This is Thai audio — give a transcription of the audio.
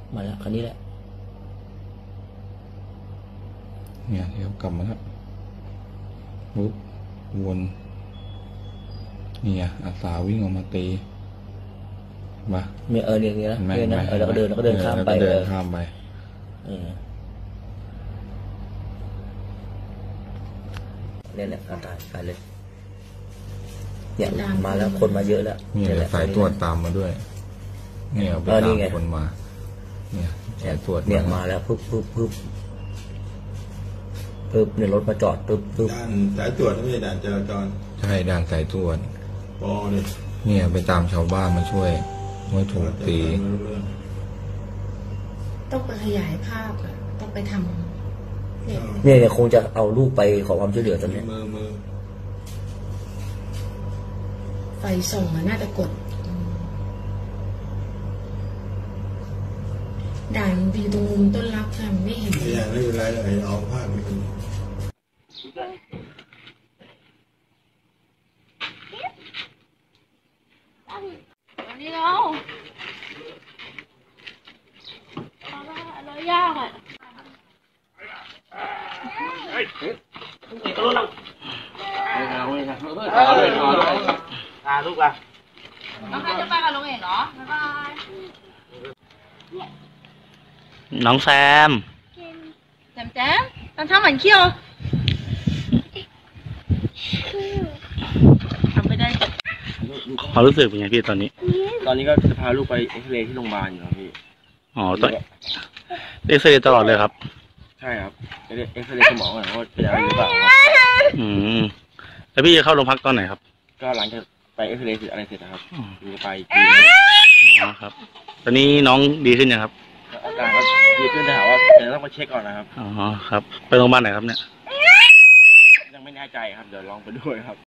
มาแล้วคันนี้แหละเนี่ยเดี๋ยวกลับมาแล้วปุ๊บวนเนี่ยอาสาวิ่งออกมาตีมาเนี่ยเนี่ยนะเนี่ยนะแล้วก็เดินข้ามไปเนี่ยแหละตายเลยเนี่ยมาแล้วคนมาเยอะแล้วเนี่ยสายตรวจตามมาด้วยเนี่ยไปตามคนมาเนี่ยสายตรวจเนี่ยมาแล้วปึ๊บเนี่ยรถมาจอดปึ๊บสายตรวจไม่ใช่ด่านจราจรใช่ด่านสายตรวจปอเลยเนี่ยไปตามชาวบ้านมาช่วยไม่ถูกตีต้องไปขยายภาพต้องไปทำเนี่ยคงจะเอาลูกไปขอความช่วยเหลือตอนนี้ไฟส่งน่าจะกดด่านอยู่ตรงมุมต้นรักค่ะไม่เห็นไม่เป็นไรเลยเอาภาพไปดูอันนี้เรายากอ่ะลูกล่ะน้องใครจะไปกับลุงเอกเหรอบ๊ายบายน้องแซมตอนทำเหมือนเขี้ยวทำไม่ได้เขารู้สึกเป็นไงพี่ตอนนี้ก็จะพาลูกไปเอ็กซเรย์ที่โรงพยาบาลอยู่ครับพี่อ๋อต้องเอ็กซเรย์ตลอดเลยครับใช่ครับเอ็กซเรย์สมองก่อนว่าเป็นอะไรหรือเปล่าแล้วพี่จะเข้าโรงพักตอนไหนครับก็หลังจากไปเอ็กซเรย์เสร็จอะไรเสร็จนะครับจะไปอ๋อครับตอนนี้น้องดีขึ้นยังครับอาการก็ดีขึ้นแต่ถามว่าจะต้องมาเช็คก่อนนะครับอ๋อครับไปโรงพยาบาลไหนครับเนี่ยยังไม่แน่ใจครับเดี๋ยวลองไปด้วยครับ